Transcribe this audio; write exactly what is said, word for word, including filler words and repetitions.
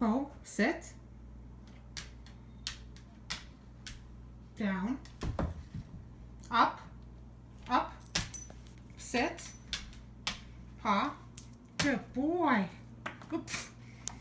bow, sit, down, up, up, sit, paw. Good boy. Good.